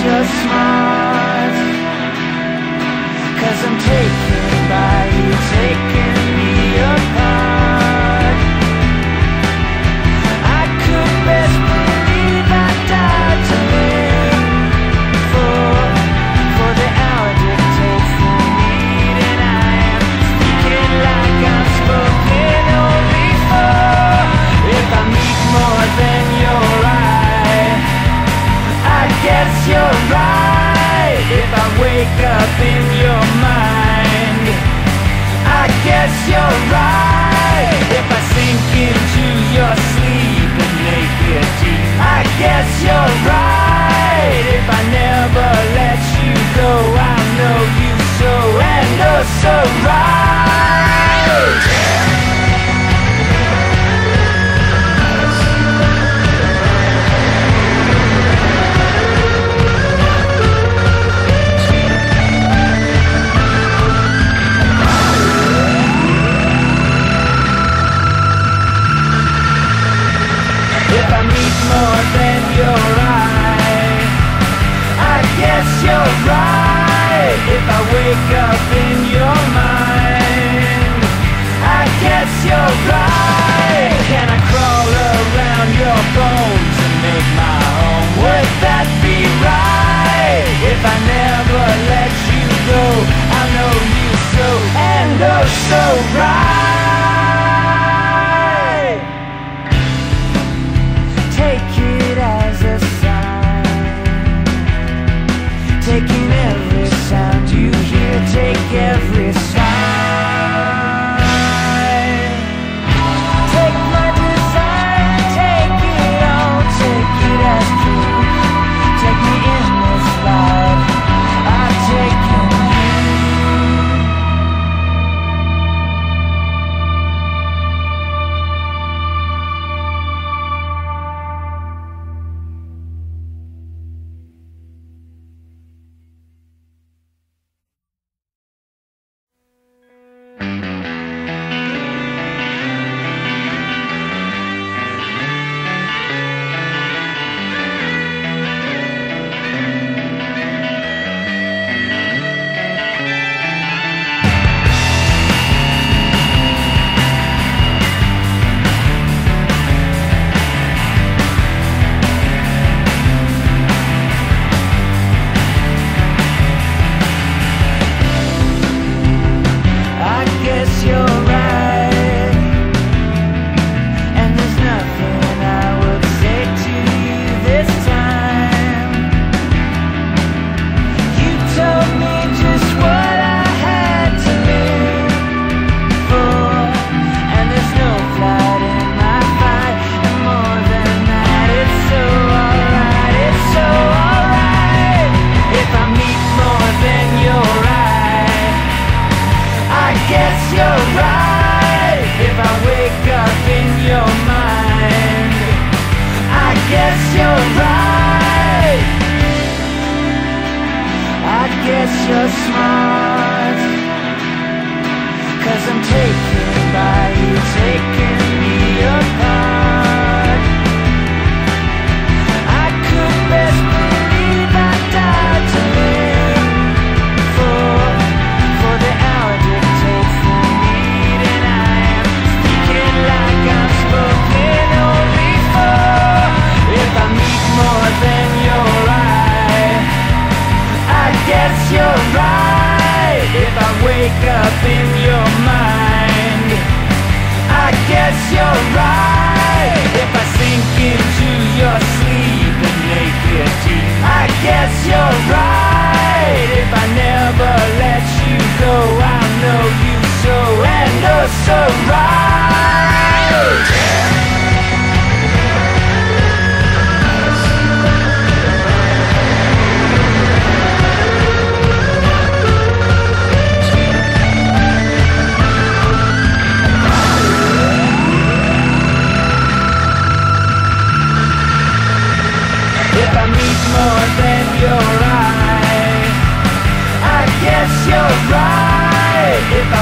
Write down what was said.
you're smart, 'cause I'm taken by you, taking me apart. I could best believe I died to live for the hour dictates the need, and I am speaking like I'm spoken only for. If I meet more than your eye, I guess you're right. If I wake up in your mind, I guess you're right. If I sink into your sleep and make it deep, I guess you're right. If I never let you go, I'll know you so and oh so right. If I meet more than your eye, I guess you're right. If I wake up in your mind, I guess you're right. Can I crawl around your bones and make my home? Would that be right? If I never let you go, I know you so and oh so right. Take it as a sign, taking every sound you hear, take every sign. Take my desire, take it all, take it as truth. Take me in this life, I've taken you. You're smart, 'cause I'm taken by you, taking me apart. I could best believe I died to live for the hour dictates the need, and I am speaking like I'm spoken only for. If I meet more than your eye, I guess you're right. If I wake up in your mind, I guess you're right. If I sink into your sleep and make it deep, I guess you're right. If I never let you go, I'll know you so and oh so right. If I meet more than your eye, I guess you're right. If I